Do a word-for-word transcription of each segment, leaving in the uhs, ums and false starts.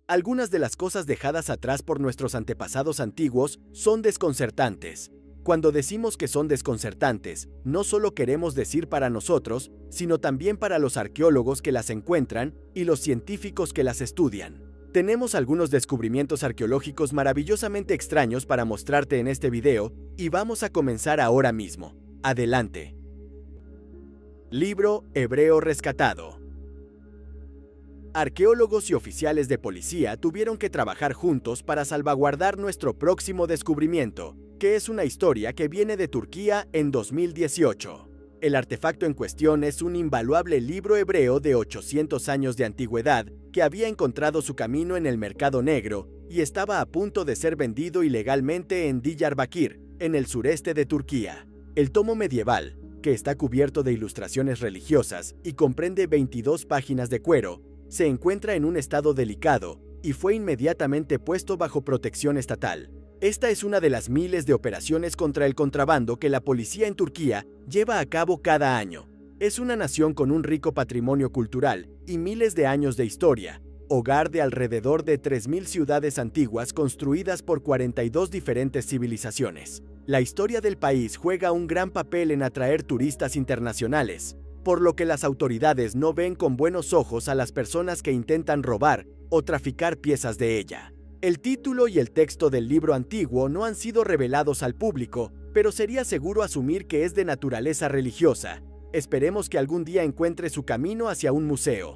Algunas de las cosas dejadas atrás por nuestros antepasados antiguos son desconcertantes. Cuando decimos que son desconcertantes, no solo queremos decir para nosotros, sino también para los arqueólogos que las encuentran y los científicos que las estudian. Tenemos algunos descubrimientos arqueológicos maravillosamente extraños para mostrarte en este video y vamos a comenzar ahora mismo. Adelante. Libro hebreo rescatado. Arqueólogos y oficiales de policía tuvieron que trabajar juntos para salvaguardar nuestro próximo descubrimiento, que es una historia que viene de Turquía en dos mil dieciocho. El artefacto en cuestión es un invaluable libro hebreo de ochocientos años de antigüedad que había encontrado su camino en el mercado negro y estaba a punto de ser vendido ilegalmente en Diyarbakir, en el sureste de Turquía. El tomo medieval, que está cubierto de ilustraciones religiosas y comprende veintidós páginas de cuero, se encuentra en un estado delicado y fue inmediatamente puesto bajo protección estatal. Esta es una de las miles de operaciones contra el contrabando que la policía en Turquía lleva a cabo cada año. Es una nación con un rico patrimonio cultural y miles de años de historia, hogar de alrededor de tres mil ciudades antiguas construidas por cuarenta y dos diferentes civilizaciones. La historia del país juega un gran papel en atraer turistas internacionales, por lo que las autoridades no ven con buenos ojos a las personas que intentan robar o traficar piezas de ella. El título y el texto del libro antiguo no han sido revelados al público, pero sería seguro asumir que es de naturaleza religiosa. Esperemos que algún día encuentre su camino hacia un museo.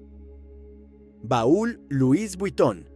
Baúl Louis Vuitton.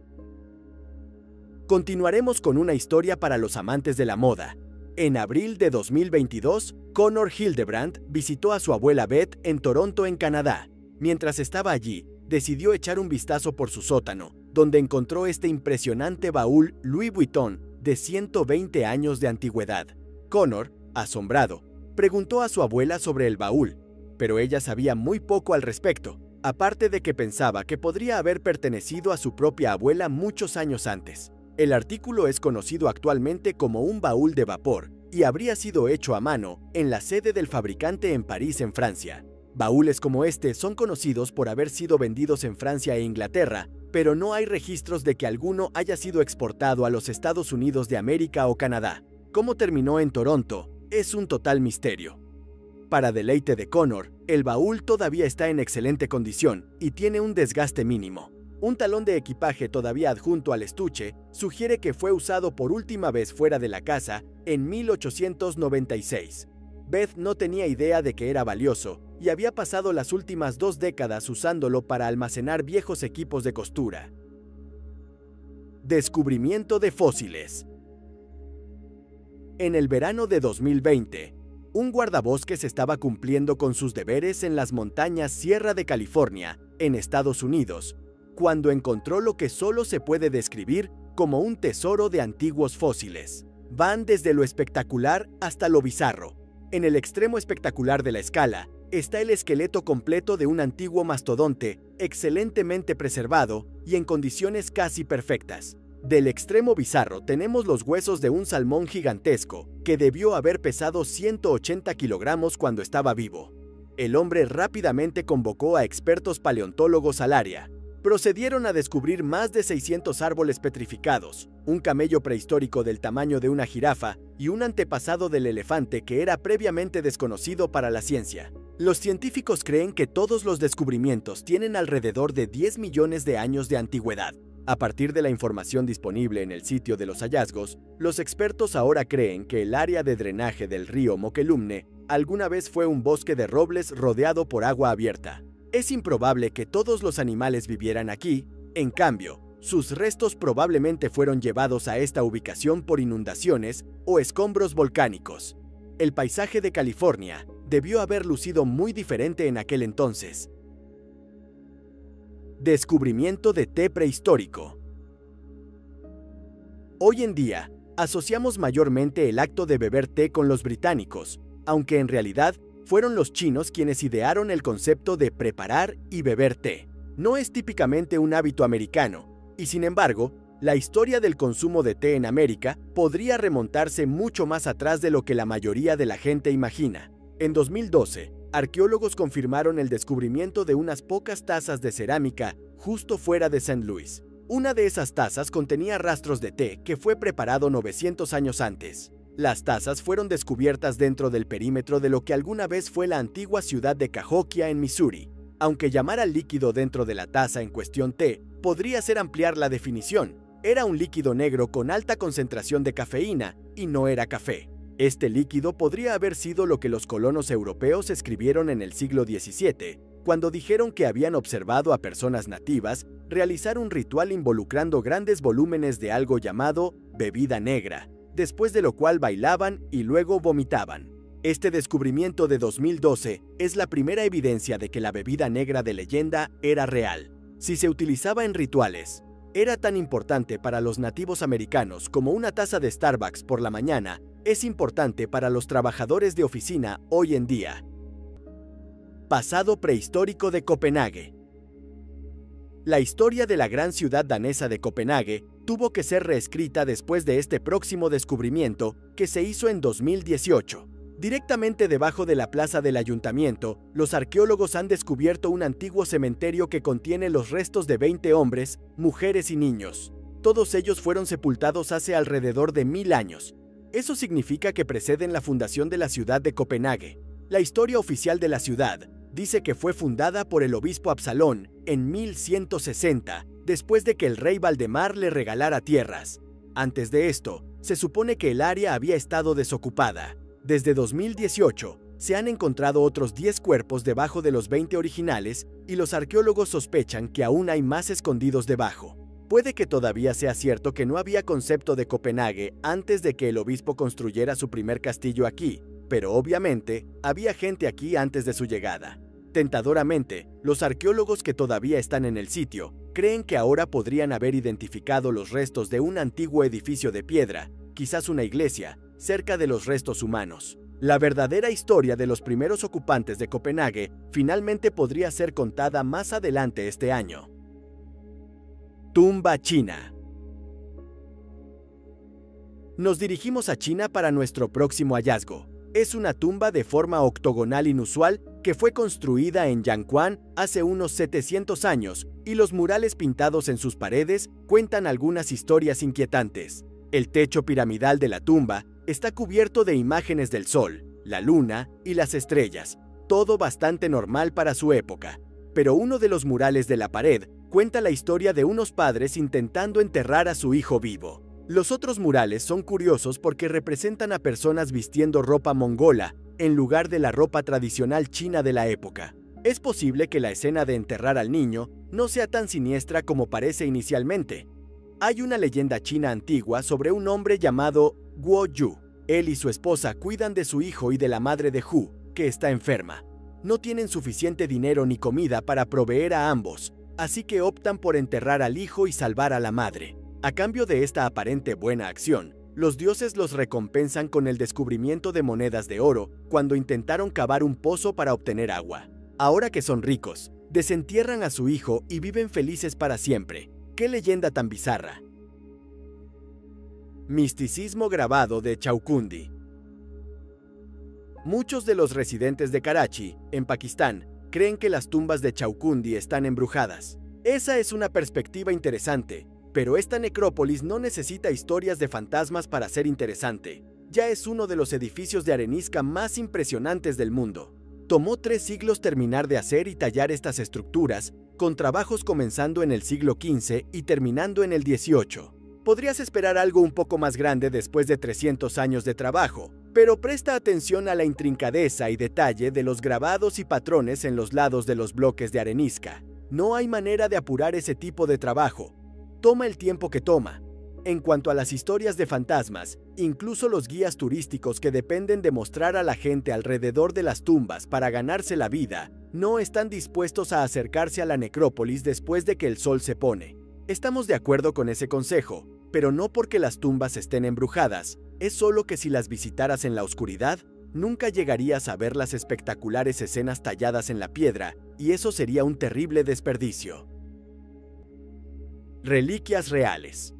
Continuaremos con una historia para los amantes de la moda. En abril de dos mil veintidós, Connor Hildebrandt visitó a su abuela Beth en Toronto, en Canadá. Mientras estaba allí, decidió echar un vistazo por su sótano, donde encontró este impresionante baúl Louis Vuitton de ciento veinte años de antigüedad. Connor, asombrado, preguntó a su abuela sobre el baúl, pero ella sabía muy poco al respecto, aparte de que pensaba que podría haber pertenecido a su propia abuela muchos años antes. El artículo es conocido actualmente como un baúl de vapor y habría sido hecho a mano en la sede del fabricante en París, en Francia. Baúles como este son conocidos por haber sido vendidos en Francia e Inglaterra, pero no hay registros de que alguno haya sido exportado a los Estados Unidos de América o Canadá. Cómo terminó en Toronto es un total misterio. Para deleite de Connor, el baúl todavía está en excelente condición y tiene un desgaste mínimo. Un talón de equipaje todavía adjunto al estuche sugiere que fue usado por última vez fuera de la casa en mil ochocientos noventa y seis. Beth no tenía idea de que era valioso y había pasado las últimas dos décadas usándolo para almacenar viejos equipos de costura. Descubrimiento de fósiles. En el verano de dos mil veinte, un guardabosques estaba cumpliendo con sus deberes en las montañas Sierra de California, en Estados Unidos, cuando encontró lo que solo se puede describir como un tesoro de antiguos fósiles. Van desde lo espectacular hasta lo bizarro. En el extremo espectacular de la escala está el esqueleto completo de un antiguo mastodonte, excelentemente preservado y en condiciones casi perfectas. Del extremo bizarro tenemos los huesos de un salmón gigantesco, que debió haber pesado ciento ochenta kilogramos cuando estaba vivo. El hombre rápidamente convocó a expertos paleontólogos al área. Procedieron a descubrir más de seiscientos árboles petrificados, un camello prehistórico del tamaño de una jirafa y un antepasado del elefante que era previamente desconocido para la ciencia. Los científicos creen que todos los descubrimientos tienen alrededor de diez millones de años de antigüedad. A partir de la información disponible en el sitio de los hallazgos, los expertos ahora creen que el área de drenaje del río Mokelumne alguna vez fue un bosque de robles rodeado por agua abierta. Es improbable que todos los animales vivieran aquí, en cambio, sus restos probablemente fueron llevados a esta ubicación por inundaciones o escombros volcánicos. El paisaje de California debió haber lucido muy diferente en aquel entonces. Descubrimiento de té prehistórico. Hoy en día, asociamos mayormente el acto de beber té con los británicos, aunque en realidad fueron los chinos quienes idearon el concepto de preparar y beber té. No es típicamente un hábito americano, y sin embargo, la historia del consumo de té en América podría remontarse mucho más atrás de lo que la mayoría de la gente imagina. En dos mil doce, arqueólogos confirmaron el descubrimiento de unas pocas tazas de cerámica justo fuera de Saint Louis. Una de esas tazas contenía rastros de té que fue preparado novecientos años antes. Las tazas fueron descubiertas dentro del perímetro de lo que alguna vez fue la antigua ciudad de Cahokia en Missouri. Aunque llamar al líquido dentro de la taza en cuestión té podría ser ampliar la definición, era un líquido negro con alta concentración de cafeína y no era café. Este líquido podría haber sido lo que los colonos europeos escribieron en el siglo diecisiete, cuando dijeron que habían observado a personas nativas realizar un ritual involucrando grandes volúmenes de algo llamado bebida negra, después de lo cual bailaban y luego vomitaban. Este descubrimiento de dos mil doce es la primera evidencia de que la bebida negra de leyenda era real. Si se utilizaba en rituales, era tan importante para los nativos americanos como una taza de Starbucks por la mañana es importante para los trabajadores de oficina hoy en día. Pasado prehistórico de Copenhague. La historia de la gran ciudad danesa de Copenhague tuvo que ser reescrita después de este próximo descubrimiento que se hizo en dos mil dieciocho. Directamente debajo de la plaza del ayuntamiento, los arqueólogos han descubierto un antiguo cementerio que contiene los restos de veinte hombres, mujeres y niños. Todos ellos fueron sepultados hace alrededor de mil años. Eso significa que preceden la fundación de la ciudad de Copenhague. La historia oficial de la ciudad dice que fue fundada por el obispo Absalón en mil ciento sesenta, después de que el rey Valdemar le regalara tierras. Antes de esto, se supone que el área había estado desocupada. Desde dos mil dieciocho, se han encontrado otros diez cuerpos debajo de los veinte originales y los arqueólogos sospechan que aún hay más escondidos debajo. Puede que todavía sea cierto que no había concepto de Copenhague antes de que el obispo construyera su primer castillo aquí, pero obviamente había gente aquí antes de su llegada. Tentadoramente, los arqueólogos que todavía están en el sitio creen que ahora podrían haber identificado los restos de un antiguo edificio de piedra, quizás una iglesia, cerca de los restos humanos. La verdadera historia de los primeros ocupantes de Copenhague finalmente podría ser contada más adelante este año. Tumba china. Nos dirigimos a China para nuestro próximo hallazgo. Es una tumba de forma octogonal inusual que fue construida en Yangquan hace unos setecientos años y los murales pintados en sus paredes cuentan algunas historias inquietantes. El techo piramidal de la tumba está cubierto de imágenes del sol, la luna y las estrellas, todo bastante normal para su época. Pero uno de los murales de la pared cuenta la historia de unos padres intentando enterrar a su hijo vivo. Los otros murales son curiosos porque representan a personas vistiendo ropa mongola en lugar de la ropa tradicional china de la época. Es posible que la escena de enterrar al niño no sea tan siniestra como parece inicialmente. Hay una leyenda china antigua sobre un hombre llamado Guo Yu. Él y su esposa cuidan de su hijo y de la madre de Hu, que está enferma. No tienen suficiente dinero ni comida para proveer a ambos, así que optan por enterrar al hijo y salvar a la madre. A cambio de esta aparente buena acción, los dioses los recompensan con el descubrimiento de monedas de oro cuando intentaron cavar un pozo para obtener agua. Ahora que son ricos, desentierran a su hijo y viven felices para siempre. ¡Qué leyenda tan bizarra! Misticismo grabado de Chaukundi. Muchos de los residentes de Karachi, en Pakistán, creen que las tumbas de Chaukundi están embrujadas. Esa es una perspectiva interesante, pero esta necrópolis no necesita historias de fantasmas para ser interesante. Ya es uno de los edificios de arenisca más impresionantes del mundo. Tomó tres siglos terminar de hacer y tallar estas estructuras, con trabajos comenzando en el siglo quince y terminando en el dieciocho. Podrías esperar algo un poco más grande después de trescientos años de trabajo, pero presta atención a la intrincadeza y detalle de los grabados y patrones en los lados de los bloques de arenisca. No hay manera de apurar ese tipo de trabajo. Toma el tiempo que toma. En cuanto a las historias de fantasmas, incluso los guías turísticos que dependen de mostrar a la gente alrededor de las tumbas para ganarse la vida, no están dispuestos a acercarse a la necrópolis después de que el sol se pone. Estamos de acuerdo con ese consejo, pero no porque las tumbas estén embrujadas, es solo que si las visitaras en la oscuridad, nunca llegarías a ver las espectaculares escenas talladas en la piedra, y eso sería un terrible desperdicio. Reliquias reales.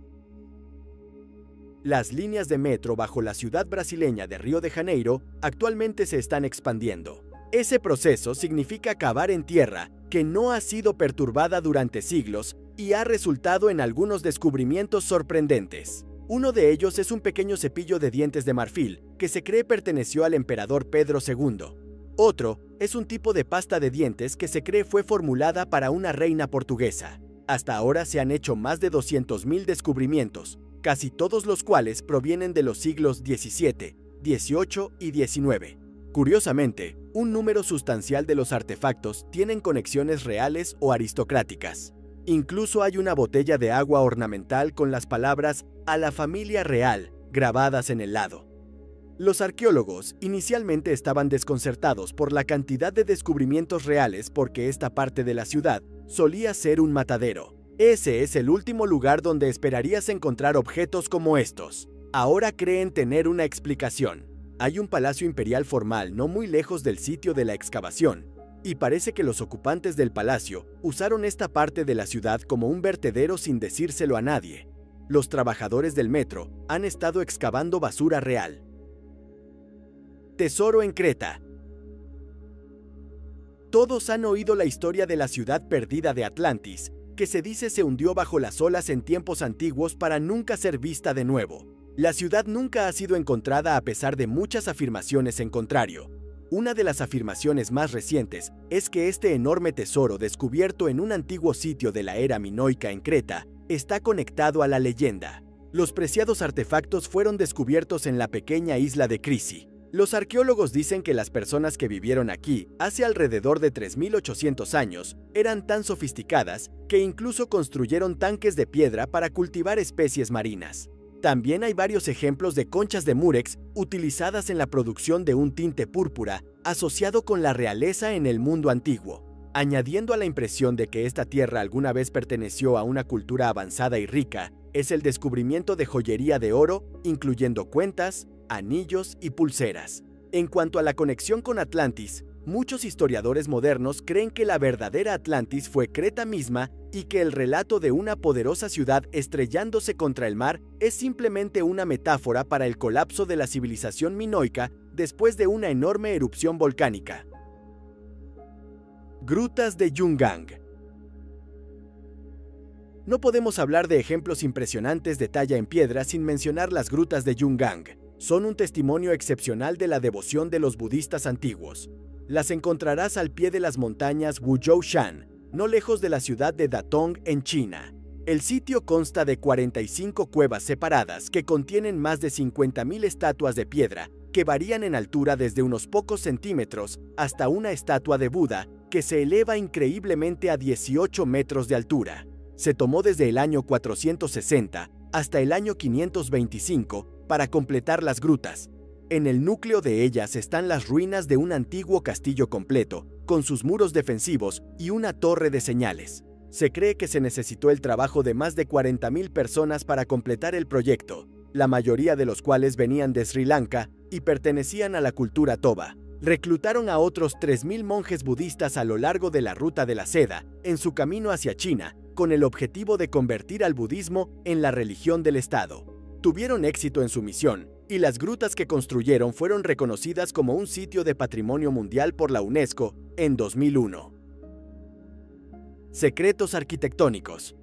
Las líneas de metro bajo la ciudad brasileña de Río de Janeiro actualmente se están expandiendo. Ese proceso significa cavar en tierra que no ha sido perturbada durante siglos y ha resultado en algunos descubrimientos sorprendentes. Uno de ellos es un pequeño cepillo de dientes de marfil que se cree perteneció al emperador Pedro segundo. Otro es un tipo de pasta de dientes que se cree fue formulada para una reina portuguesa. Hasta ahora se han hecho más de doscientos mil descubrimientos, casi todos los cuales provienen de los siglos diecisiete, dieciocho y diecinueve. Curiosamente, un número sustancial de los artefactos tienen conexiones reales o aristocráticas. Incluso hay una botella de agua ornamental con las palabras «a la familia real» grabadas en el lado. Los arqueólogos inicialmente estaban desconcertados por la cantidad de descubrimientos reales porque esta parte de la ciudad solía ser un matadero. Ese es el último lugar donde esperarías encontrar objetos como estos. Ahora creen tener una explicación. Hay un palacio imperial formal no muy lejos del sitio de la excavación, y parece que los ocupantes del palacio usaron esta parte de la ciudad como un vertedero sin decírselo a nadie. Los trabajadores del metro han estado excavando basura real. Tesoro en Creta. Todos han oído la historia de la ciudad perdida de Atlantis, que se dice se hundió bajo las olas en tiempos antiguos para nunca ser vista de nuevo. La ciudad nunca ha sido encontrada a pesar de muchas afirmaciones en contrario. Una de las afirmaciones más recientes es que este enorme tesoro descubierto en un antiguo sitio de la era minoica en Creta está conectado a la leyenda. Los preciados artefactos fueron descubiertos en la pequeña isla de Crisi. Los arqueólogos dicen que las personas que vivieron aquí hace alrededor de tres mil ochocientos años eran tan sofisticadas que incluso construyeron tanques de piedra para cultivar especies marinas. También hay varios ejemplos de conchas de múrex utilizadas en la producción de un tinte púrpura asociado con la realeza en el mundo antiguo, añadiendo a la impresión de que esta tierra alguna vez perteneció a una cultura avanzada y rica, es el descubrimiento de joyería de oro, incluyendo cuentas, anillos y pulseras. En cuanto a la conexión con Atlantis, muchos historiadores modernos creen que la verdadera Atlantis fue Creta misma y que el relato de una poderosa ciudad estrellándose contra el mar es simplemente una metáfora para el colapso de la civilización minoica después de una enorme erupción volcánica. Grutas de Yungang. No podemos hablar de ejemplos impresionantes de talla en piedra sin mencionar las grutas de Yungang. Son un testimonio excepcional de la devoción de los budistas antiguos. Las encontrarás al pie de las montañas Wuzhou-shan, no lejos de la ciudad de Datong en China. El sitio consta de cuarenta y cinco cuevas separadas que contienen más de cincuenta mil estatuas de piedra que varían en altura desde unos pocos centímetros hasta una estatua de Buda que se eleva increíblemente a dieciocho metros de altura. Se tomó desde el año cuatrocientos sesenta hasta el año quinientos veinticinco para completar las grutas. En el núcleo de ellas están las ruinas de un antiguo castillo completo, con sus muros defensivos y una torre de señales. Se cree que se necesitó el trabajo de más de cuarenta mil personas para completar el proyecto, la mayoría de los cuales venían de Sri Lanka y pertenecían a la cultura toba. Reclutaron a otros tres mil monjes budistas a lo largo de la ruta de la seda, en su camino hacia China, con el objetivo de convertir al budismo en la religión del Estado. Tuvieron éxito en su misión, y las grutas que construyeron fueron reconocidas como un sitio de patrimonio mundial por la UNESCO en dos mil uno. Secretos arquitectónicos.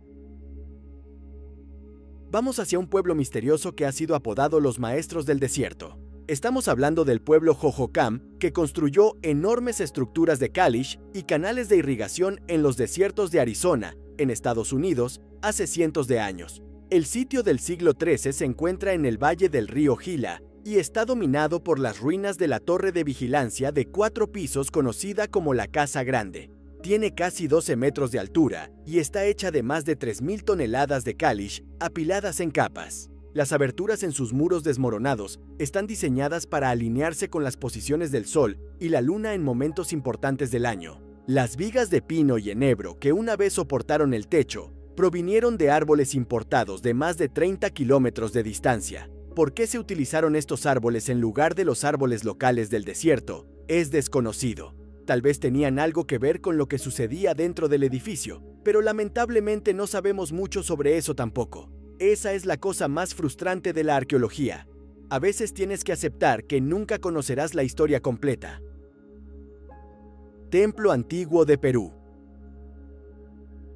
Vamos hacia un pueblo misterioso que ha sido apodado los maestros del desierto. Estamos hablando del pueblo Hohokam, que construyó enormes estructuras de caliche y canales de irrigación en los desiertos de Arizona, en Estados Unidos, hace cientos de años. El sitio del siglo trece se encuentra en el valle del río Gila y está dominado por las ruinas de la torre de vigilancia de cuatro pisos conocida como la Casa Grande. Tiene casi doce metros de altura y está hecha de más de tres mil toneladas de caliche apiladas en capas. Las aberturas en sus muros desmoronados están diseñadas para alinearse con las posiciones del sol y la luna en momentos importantes del año. Las vigas de pino y enebro que una vez soportaron el techo provinieron de árboles importados de más de treinta kilómetros de distancia. ¿Por qué se utilizaron estos árboles en lugar de los árboles locales del desierto? Es desconocido. Tal vez tenían algo que ver con lo que sucedía dentro del edificio, pero lamentablemente no sabemos mucho sobre eso tampoco. Esa es la cosa más frustrante de la arqueología. A veces tienes que aceptar que nunca conocerás la historia completa. Templo Antiguo de Perú.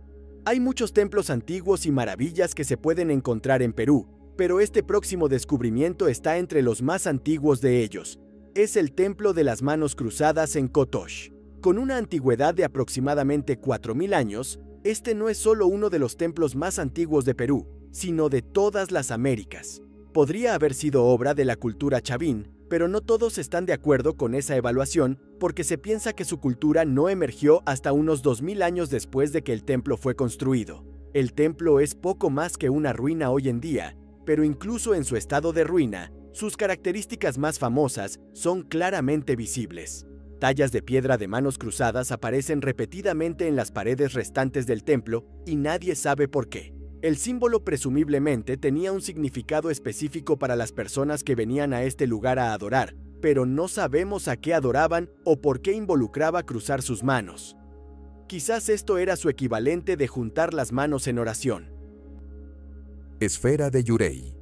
Hay muchos templos antiguos y maravillas que se pueden encontrar en Perú, pero este próximo descubrimiento está entre los más antiguos de ellos. Es el Templo de las Manos Cruzadas en Cotox. Con una antigüedad de aproximadamente cuatro mil años, este no es solo uno de los templos más antiguos de Perú, sino de todas las Américas. Podría haber sido obra de la cultura chavín, pero no todos están de acuerdo con esa evaluación porque se piensa que su cultura no emergió hasta unos dos mil años después de que el templo fue construido. El templo es poco más que una ruina hoy en día, pero incluso en su estado de ruina, sus características más famosas son claramente visibles. Tallas de piedra de manos cruzadas aparecen repetidamente en las paredes restantes del templo y nadie sabe por qué. El símbolo presumiblemente tenía un significado específico para las personas que venían a este lugar a adorar, pero no sabemos a qué adoraban o por qué involucraba cruzar sus manos. Quizás esto era su equivalente de juntar las manos en oración. Esfera de Yurei.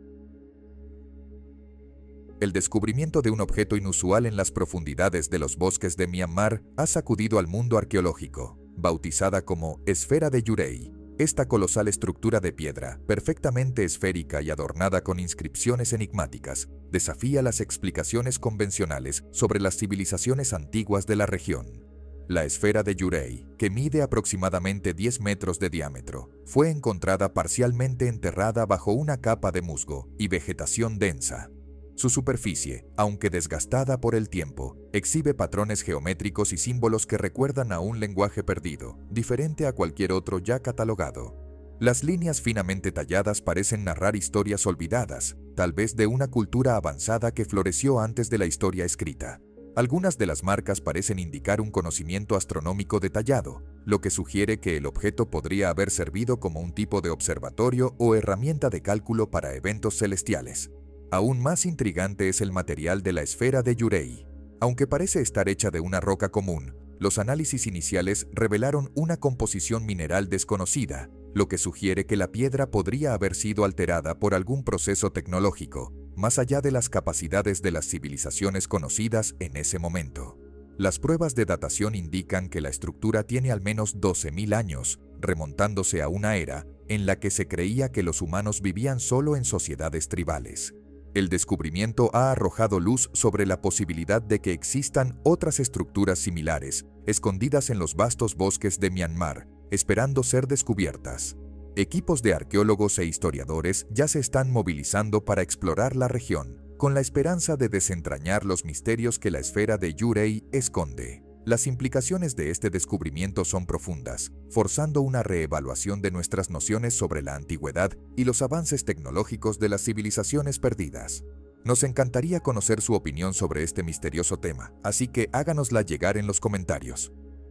El descubrimiento de un objeto inusual en las profundidades de los bosques de Myanmar ha sacudido al mundo arqueológico. Bautizada como Esfera de Yurei, esta colosal estructura de piedra, perfectamente esférica y adornada con inscripciones enigmáticas, desafía las explicaciones convencionales sobre las civilizaciones antiguas de la región. La esfera de Yurei, que mide aproximadamente diez metros de diámetro, fue encontrada parcialmente enterrada bajo una capa de musgo y vegetación densa. Su superficie, aunque desgastada por el tiempo, exhibe patrones geométricos y símbolos que recuerdan a un lenguaje perdido, diferente a cualquier otro ya catalogado. Las líneas finamente talladas parecen narrar historias olvidadas, tal vez de una cultura avanzada que floreció antes de la historia escrita. Algunas de las marcas parecen indicar un conocimiento astronómico detallado, lo que sugiere que el objeto podría haber servido como un tipo de observatorio o herramienta de cálculo para eventos celestiales. Aún más intrigante es el material de la esfera de Yurei. Aunque parece estar hecha de una roca común, los análisis iniciales revelaron una composición mineral desconocida, lo que sugiere que la piedra podría haber sido alterada por algún proceso tecnológico, más allá de las capacidades de las civilizaciones conocidas en ese momento. Las pruebas de datación indican que la estructura tiene al menos doce mil años, remontándose a una era en la que se creía que los humanos vivían solo en sociedades tribales. El descubrimiento ha arrojado luz sobre la posibilidad de que existan otras estructuras similares, escondidas en los vastos bosques de Myanmar, esperando ser descubiertas. Equipos de arqueólogos e historiadores ya se están movilizando para explorar la región, con la esperanza de desentrañar los misterios que la esfera de Yurei esconde. Las implicaciones de este descubrimiento son profundas, forzando una reevaluación de nuestras nociones sobre la antigüedad y los avances tecnológicos de las civilizaciones perdidas. Nos encantaría conocer su opinión sobre este misterioso tema, así que háganosla llegar en los comentarios.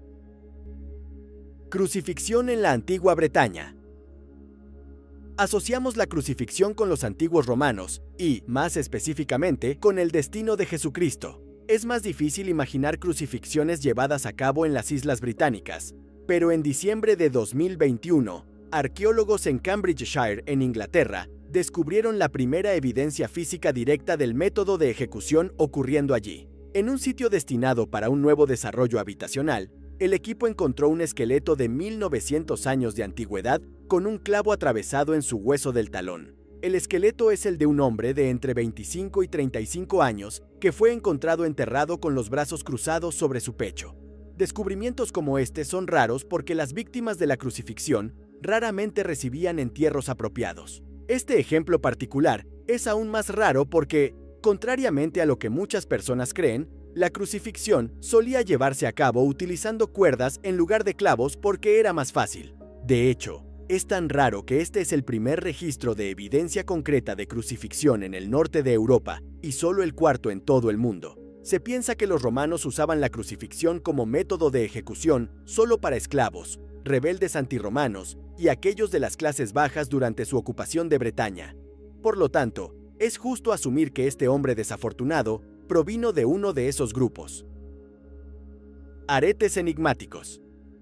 Crucifixión en la antigua Bretaña. Asociamos la crucifixión con los antiguos romanos y, más específicamente, con el destino de Jesucristo. Es más difícil imaginar crucifixiones llevadas a cabo en las Islas Británicas, pero en diciembre de dos mil veintiuno, arqueólogos en Cambridgeshire, en Inglaterra, descubrieron la primera evidencia física directa del método de ejecución ocurriendo allí. En un sitio destinado para un nuevo desarrollo habitacional, el equipo encontró un esqueleto de mil novecientos años de antigüedad con un clavo atravesado en su hueso del talón. El esqueleto es el de un hombre de entre veinticinco y treinta y cinco años que fue encontrado enterrado con los brazos cruzados sobre su pecho. Descubrimientos como este son raros porque las víctimas de la crucifixión raramente recibían entierros apropiados. Este ejemplo particular es aún más raro porque, contrariamente a lo que muchas personas creen, la crucifixión solía llevarse a cabo utilizando cuerdas en lugar de clavos porque era más fácil. De hecho, es tan raro que este es el primer registro de evidencia concreta de crucifixión en el norte de Europa y solo el cuarto en todo el mundo. Se piensa que los romanos usaban la crucifixión como método de ejecución solo para esclavos, rebeldes antirromanos y aquellos de las clases bajas durante su ocupación de Bretaña. Por lo tanto, es justo asumir que este hombre desafortunado provino de uno de esos grupos. Aretes enigmáticos.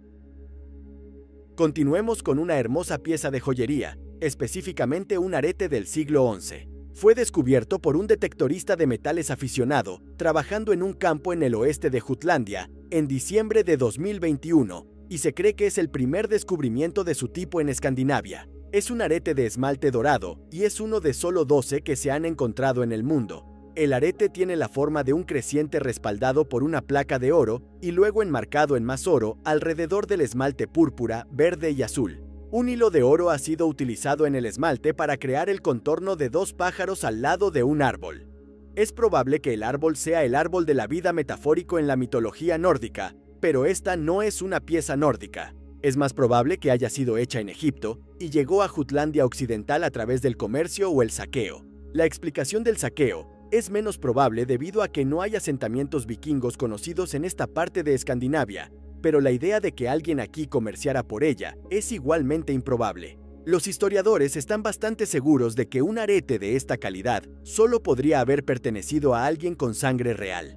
Continuemos con una hermosa pieza de joyería, específicamente un arete del siglo once. Fue descubierto por un detectorista de metales aficionado, trabajando en un campo en el oeste de Jutlandia, en diciembre de dos mil veintiuno, y se cree que es el primer descubrimiento de su tipo en Escandinavia. Es un arete de esmalte dorado y es uno de solo doce que se han encontrado en el mundo. El arete tiene la forma de un creciente respaldado por una placa de oro y luego enmarcado en más oro alrededor del esmalte púrpura, verde y azul. Un hilo de oro ha sido utilizado en el esmalte para crear el contorno de dos pájaros al lado de un árbol. Es probable que el árbol sea el árbol de la vida metafórico en la mitología nórdica, pero esta no es una pieza nórdica. Es más probable que haya sido hecha en Egipto y llegó a Jutlandia Occidental a través del comercio o el saqueo. La explicación del saqueo es menos probable debido a que no hay asentamientos vikingos conocidos en esta parte de Escandinavia, pero la idea de que alguien aquí comerciara por ella es igualmente improbable. Los historiadores están bastante seguros de que un arete de esta calidad solo podría haber pertenecido a alguien con sangre real.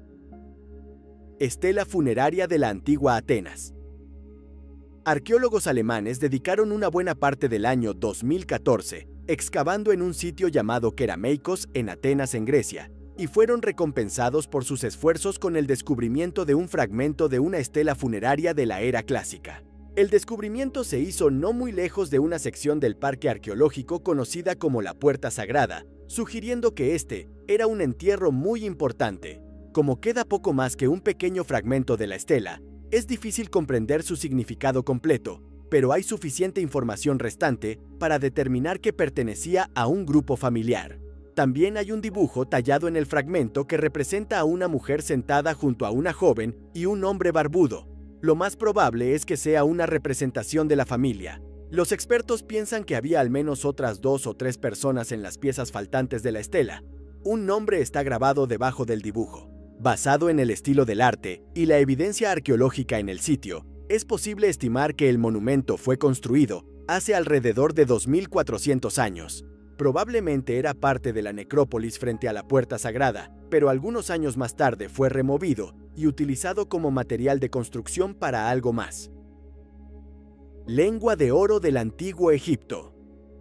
Estela funeraria de la antigua Atenas. Arqueólogos alemanes dedicaron una buena parte del año dos mil catorce excavando en un sitio llamado Kerameikos en Atenas, en Grecia, y fueron recompensados por sus esfuerzos con el descubrimiento de un fragmento de una estela funeraria de la era clásica. El descubrimiento se hizo no muy lejos de una sección del parque arqueológico conocida como la Puerta Sagrada, sugiriendo que este era un entierro muy importante. Como queda poco más que un pequeño fragmento de la estela, es difícil comprender su significado completo, pero hay suficiente información restante para determinar que pertenecía a un grupo familiar. También hay un dibujo tallado en el fragmento que representa a una mujer sentada junto a una joven y un hombre barbudo. Lo más probable es que sea una representación de la familia. Los expertos piensan que había al menos otras dos o tres personas en las piezas faltantes de la estela. Un nombre está grabado debajo del dibujo. Basado en el estilo del arte y la evidencia arqueológica en el sitio, es posible estimar que el monumento fue construido hace alrededor de dos mil cuatrocientos años. Probablemente era parte de la necrópolis frente a la Puerta Sagrada, pero algunos años más tarde fue removido y utilizado como material de construcción para algo más. Lengua de oro del Antiguo Egipto.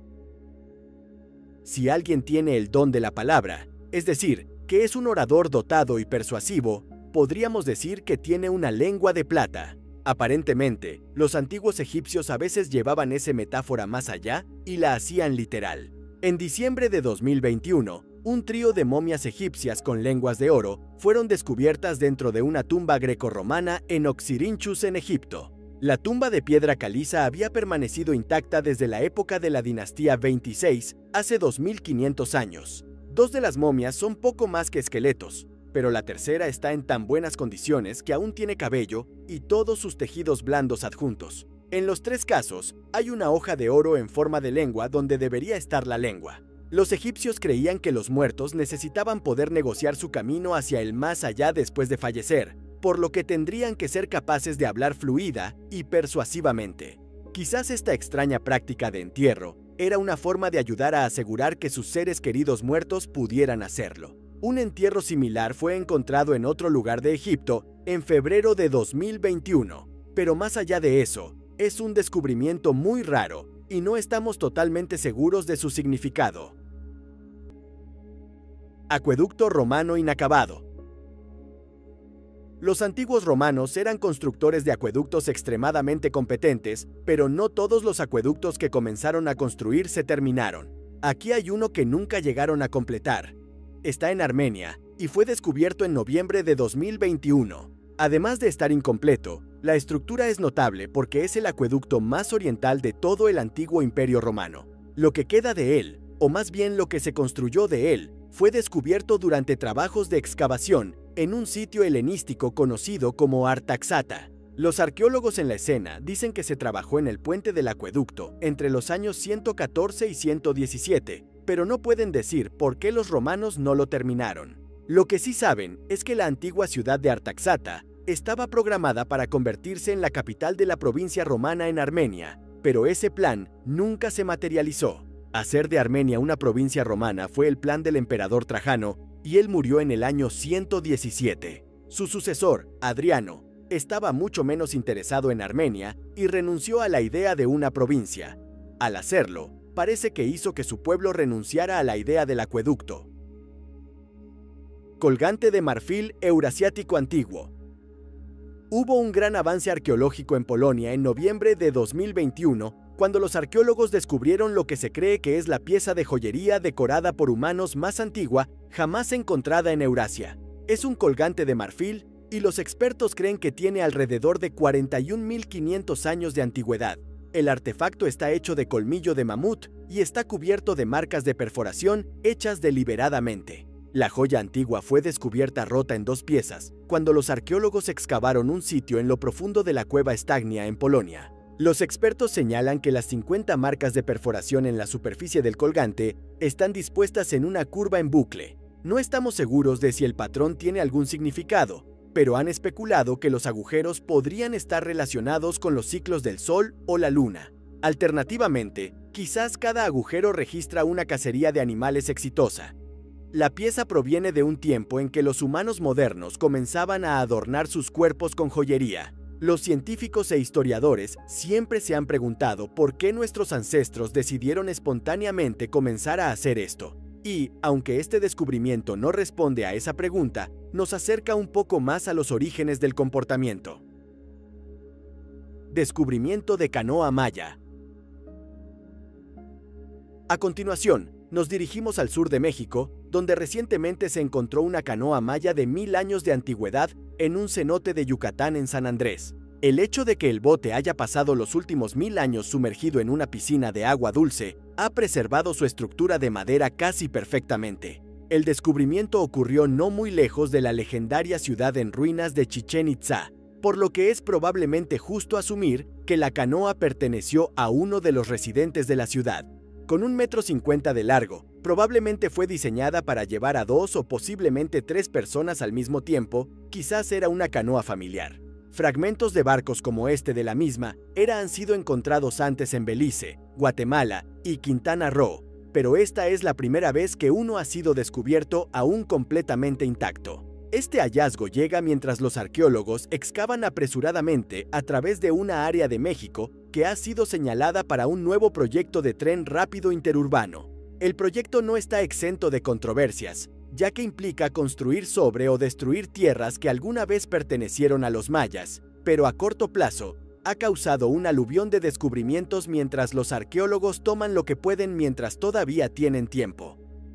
Si alguien tiene el don de la palabra, es decir, que es un orador dotado y persuasivo, podríamos decir que tiene una lengua de plata. Aparentemente, los antiguos egipcios a veces llevaban esa metáfora más allá y la hacían literal. En diciembre de dos mil veintiuno, un trío de momias egipcias con lenguas de oro fueron descubiertas dentro de una tumba grecorromana en Oxirrinchus, en Egipto. La tumba de piedra caliza había permanecido intacta desde la época de la dinastía veintiséis, hace dos mil quinientos años. Dos de las momias son poco más que esqueletos, pero la tercera está en tan buenas condiciones que aún tiene cabello y todos sus tejidos blandos adjuntos. En los tres casos, hay una hoja de oro en forma de lengua donde debería estar la lengua. Los egipcios creían que los muertos necesitaban poder negociar su camino hacia el más allá después de fallecer, por lo que tendrían que ser capaces de hablar fluida y persuasivamente. Quizás esta extraña práctica de entierro era una forma de ayudar a asegurar que sus seres queridos muertos pudieran hacerlo. Un entierro similar fue encontrado en otro lugar de Egipto en febrero de dos mil veintiuno, pero más allá de eso, es un descubrimiento muy raro y no estamos totalmente seguros de su significado. Acueducto romano inacabado. Los antiguos romanos eran constructores de acueductos extremadamente competentes, pero no todos los acueductos que comenzaron a construir se terminaron. Aquí hay uno que nunca llegaron a completar. Está en Armenia y fue descubierto en noviembre de dos mil veintiuno. Además de estar incompleto, la estructura es notable porque es el acueducto más oriental de todo el antiguo Imperio Romano. Lo que queda de él, o más bien lo que se construyó de él, fue descubierto durante trabajos de excavación en un sitio helenístico conocido como Artaxata. Los arqueólogos en la escena dicen que se trabajó en el puente del acueducto entre los años ciento catorce y ciento diecisiete, pero no pueden decir por qué los romanos no lo terminaron. Lo que sí saben es que la antigua ciudad de Artaxata estaba programada para convertirse en la capital de la provincia romana en Armenia, pero ese plan nunca se materializó. Hacer de Armenia una provincia romana fue el plan del emperador Trajano, y él murió en el año ciento diecisiete. Su sucesor, Adriano, estaba mucho menos interesado en Armenia y renunció a la idea de una provincia. Al hacerlo, parece que hizo que su pueblo renunciara a la idea del acueducto. Colgante de marfil eurasiático antiguo. Hubo un gran avance arqueológico en Polonia en noviembre de dos mil veintiuno, cuando los arqueólogos descubrieron lo que se cree que es la pieza de joyería decorada por humanos más antigua jamás encontrada en Eurasia. Es un colgante de marfil y los expertos creen que tiene alrededor de cuarenta y un mil quinientos años de antigüedad. El artefacto está hecho de colmillo de mamut y está cubierto de marcas de perforación hechas deliberadamente. La joya antigua fue descubierta rota en dos piezas cuando los arqueólogos excavaron un sitio en lo profundo de la cueva Stagnia en Polonia. Los expertos señalan que las cincuenta marcas de perforación en la superficie del colgante están dispuestas en una curva en bucle. No estamos seguros de si el patrón tiene algún significado, pero han especulado que los agujeros podrían estar relacionados con los ciclos del Sol o la Luna. Alternativamente, quizás cada agujero registra una cacería de animales exitosa. La pieza proviene de un tiempo en que los humanos modernos comenzaban a adornar sus cuerpos con joyería. Los científicos e historiadores siempre se han preguntado por qué nuestros ancestros decidieron espontáneamente comenzar a hacer esto. Y, aunque este descubrimiento no responde a esa pregunta, nos acerca un poco más a los orígenes del comportamiento. Descubrimiento de canoa maya. A continuación, nos dirigimos al sur de México, donde recientemente se encontró una canoa maya de mil años de antigüedad en un cenote de Yucatán en San Andrés. El hecho de que el bote haya pasado los últimos mil años sumergido en una piscina de agua dulce ha preservado su estructura de madera casi perfectamente. El descubrimiento ocurrió no muy lejos de la legendaria ciudad en ruinas de Chichén Itzá, por lo que es probablemente justo asumir que la canoa perteneció a uno de los residentes de la ciudad. Con un metro cincuenta de largo, probablemente fue diseñada para llevar a dos o posiblemente tres personas al mismo tiempo, quizás era una canoa familiar. Fragmentos de barcos como este de la misma era han sido encontrados antes en Belice, Guatemala y Quintana Roo, pero esta es la primera vez que uno ha sido descubierto aún completamente intacto. Este hallazgo llega mientras los arqueólogos excavan apresuradamente a través de una área de México que ha sido señalada para un nuevo proyecto de tren rápido interurbano. El proyecto no está exento de controversias, ya que implica construir sobre o destruir tierras que alguna vez pertenecieron a los mayas, pero a corto plazo ha causado un aluvión de descubrimientos mientras los arqueólogos toman lo que pueden mientras todavía tienen tiempo.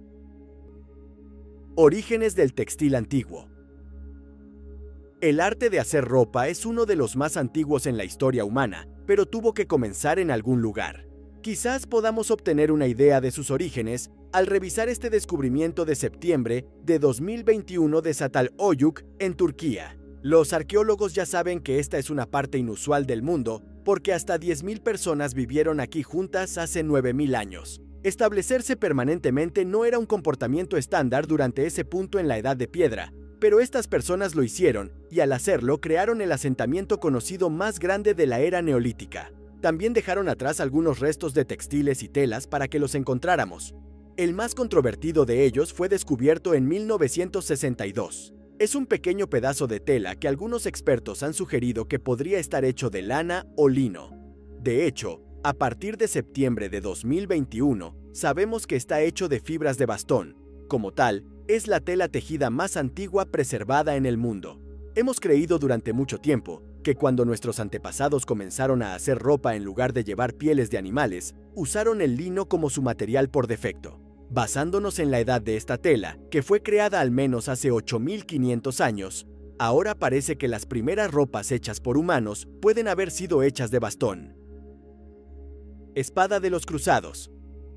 Orígenes del textil antiguo. El arte de hacer ropa es uno de los más antiguos en la historia humana, pero tuvo que comenzar en algún lugar. Quizás podamos obtener una idea de sus orígenes al revisar este descubrimiento de septiembre de dos mil veintiuno de Çatalhöyük, en Turquía. Los arqueólogos ya saben que esta es una parte inusual del mundo, porque hasta diez mil personas vivieron aquí juntas hace nueve mil años. Establecerse permanentemente no era un comportamiento estándar durante ese punto en la Edad de Piedra, pero estas personas lo hicieron, y al hacerlo crearon el asentamiento conocido más grande de la era neolítica. También dejaron atrás algunos restos de textiles y telas para que los encontráramos. El más controvertido de ellos fue descubierto en mil novecientos sesenta y dos. Es un pequeño pedazo de tela que algunos expertos han sugerido que podría estar hecho de lana o lino. De hecho, a partir de septiembre de dos mil veintiuno, sabemos que está hecho de fibras de bastón. Como tal, es la tela tejida más antigua preservada en el mundo. Hemos creído durante mucho tiempo que cuando nuestros antepasados comenzaron a hacer ropa en lugar de llevar pieles de animales, usaron el lino como su material por defecto. Basándonos en la edad de esta tela, que fue creada al menos hace ocho mil quinientos años, ahora parece que las primeras ropas hechas por humanos pueden haber sido hechas de bastón. Espada de los cruzados.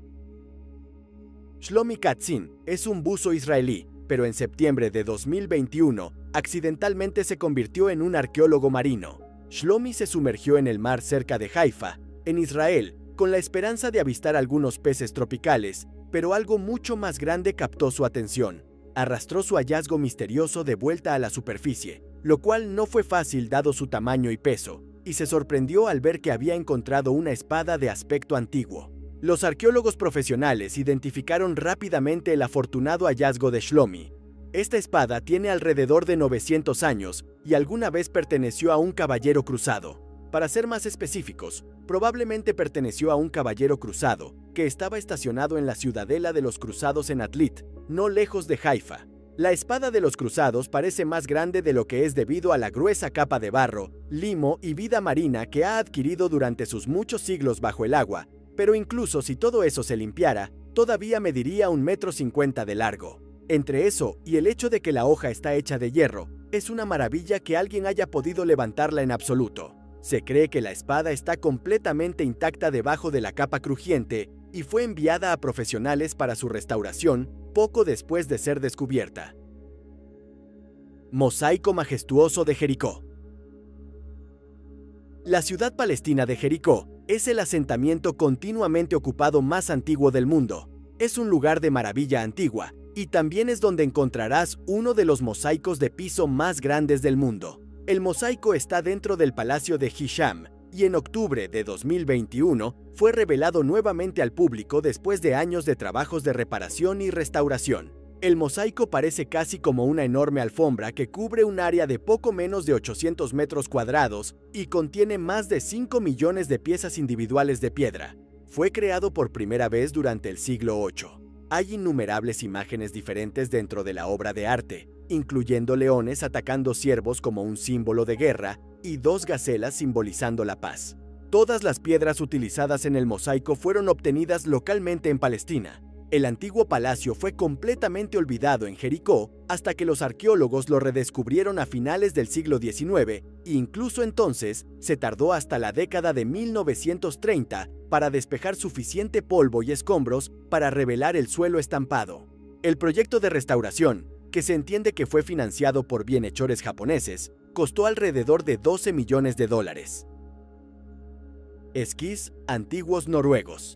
Shlomi Katzin es un buzo israelí, pero en septiembre de dos mil veintiuno accidentalmente se convirtió en un arqueólogo marino. Shlomi se sumergió en el mar cerca de Haifa, en Israel, con la esperanza de avistar algunos peces tropicales, pero algo mucho más grande captó su atención. Arrastró su hallazgo misterioso de vuelta a la superficie, lo cual no fue fácil dado su tamaño y peso, y se sorprendió al ver que había encontrado una espada de aspecto antiguo. Los arqueólogos profesionales identificaron rápidamente el afortunado hallazgo de Shlomi. Esta espada tiene alrededor de novecientos años y alguna vez perteneció a un caballero cruzado. Para ser más específicos, probablemente perteneció a un caballero cruzado que estaba estacionado en la ciudadela de los cruzados en Atlit, no lejos de Haifa. La espada de los cruzados parece más grande de lo que es debido a la gruesa capa de barro, limo y vida marina que ha adquirido durante sus muchos siglos bajo el agua, pero incluso si todo eso se limpiara, todavía mediría un metro cincuenta de largo. Entre eso y el hecho de que la hoja está hecha de hierro, es una maravilla que alguien haya podido levantarla en absoluto. Se cree que la espada está completamente intacta debajo de la capa crujiente y fue enviada a profesionales para su restauración poco después de ser descubierta. Mosaico majestuoso de Jericó. La ciudad palestina de Jericó es el asentamiento continuamente ocupado más antiguo del mundo. Es un lugar de maravilla antigua y también es donde encontrarás uno de los mosaicos de piso más grandes del mundo. El mosaico está dentro del Palacio de Hisham y en octubre de dos mil veintiuno fue revelado nuevamente al público después de años de trabajos de reparación y restauración. El mosaico parece casi como una enorme alfombra que cubre un área de poco menos de ochocientos metros cuadrados y contiene más de cinco millones de piezas individuales de piedra. Fue creado por primera vez durante el siglo ocho. Hay innumerables imágenes diferentes dentro de la obra de arte, incluyendo leones atacando ciervos como un símbolo de guerra y dos gacelas simbolizando la paz. Todas las piedras utilizadas en el mosaico fueron obtenidas localmente en Palestina. El antiguo palacio fue completamente olvidado en Jericó hasta que los arqueólogos lo redescubrieron a finales del siglo diecinueve e incluso entonces se tardó hasta la década de mil novecientos treinta para despejar suficiente polvo y escombros para revelar el suelo estampado. El proyecto de restauración, que se entiende que fue financiado por bienhechores japoneses, costó alrededor de doce millones de dólares. Esquís antiguos noruegos.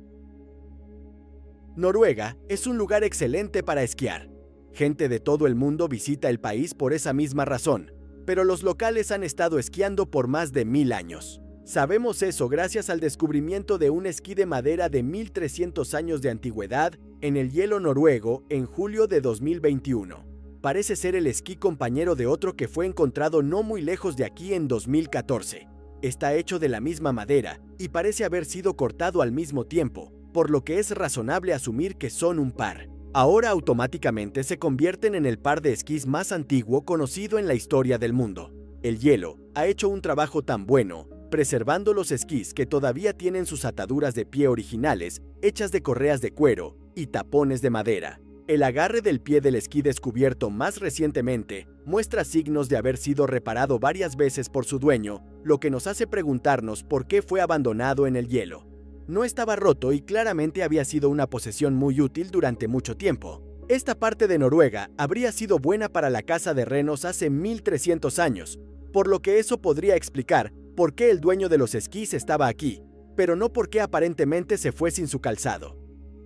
Noruega es un lugar excelente para esquiar. Gente de todo el mundo visita el país por esa misma razón, pero los locales han estado esquiando por más de mil años. Sabemos eso gracias al descubrimiento de un esquí de madera de mil trescientos años de antigüedad en el hielo noruego en julio de dos mil veintiuno. Parece ser el esquí compañero de otro que fue encontrado no muy lejos de aquí en dos mil catorce. Está hecho de la misma madera y parece haber sido cortado al mismo tiempo, por lo que es razonable asumir que son un par. Ahora automáticamente se convierten en el par de esquís más antiguo conocido en la historia del mundo. El hielo ha hecho un trabajo tan bueno, preservando los esquís que todavía tienen sus ataduras de pie originales, hechas de correas de cuero y tapones de madera. El agarre del pie del esquí descubierto más recientemente muestra signos de haber sido reparado varias veces por su dueño, lo que nos hace preguntarnos por qué fue abandonado en el hielo. No estaba roto y claramente había sido una posesión muy útil durante mucho tiempo. Esta parte de Noruega habría sido buena para la caza de renos hace mil trescientos años, por lo que eso podría explicar por qué el dueño de los esquís estaba aquí, pero no por qué aparentemente se fue sin su calzado.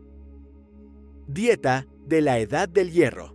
Dieta de la Edad del Hierro.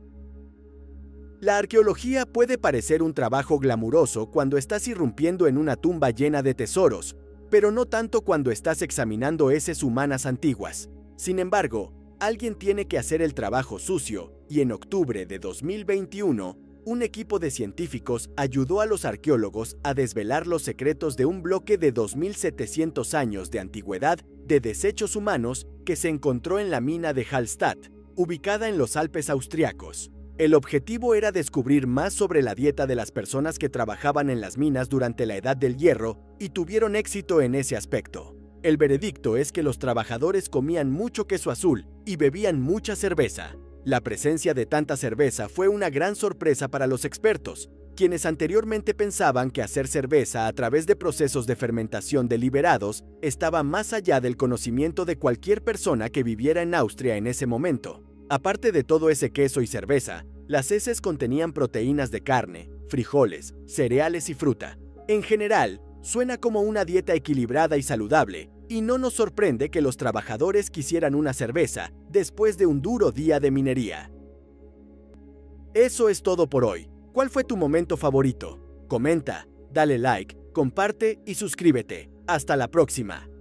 La arqueología puede parecer un trabajo glamuroso cuando estás irrumpiendo en una tumba llena de tesoros, pero no tanto cuando estás examinando heces humanas antiguas. Sin embargo, alguien tiene que hacer el trabajo sucio, y en octubre de dos mil veintiuno, un equipo de científicos ayudó a los arqueólogos a desvelar los secretos de un bloque de dos mil setecientos años de antigüedad de desechos humanos que se encontró en la mina de Hallstatt, ubicada en los Alpes austriacos. El objetivo era descubrir más sobre la dieta de las personas que trabajaban en las minas durante la Edad del Hierro y tuvieron éxito en ese aspecto. El veredicto es que los trabajadores comían mucho queso azul y bebían mucha cerveza. La presencia de tanta cerveza fue una gran sorpresa para los expertos, quienes anteriormente pensaban que hacer cerveza a través de procesos de fermentación deliberados estaba más allá del conocimiento de cualquier persona que viviera en Austria en ese momento. Aparte de todo ese queso y cerveza, las heces contenían proteínas de carne, frijoles, cereales y fruta. En general, suena como una dieta equilibrada y saludable, y no nos sorprende que los trabajadores quisieran una cerveza después de un duro día de minería. Eso es todo por hoy. ¿Cuál fue tu momento favorito? Comenta, dale like, comparte y suscríbete. Hasta la próxima.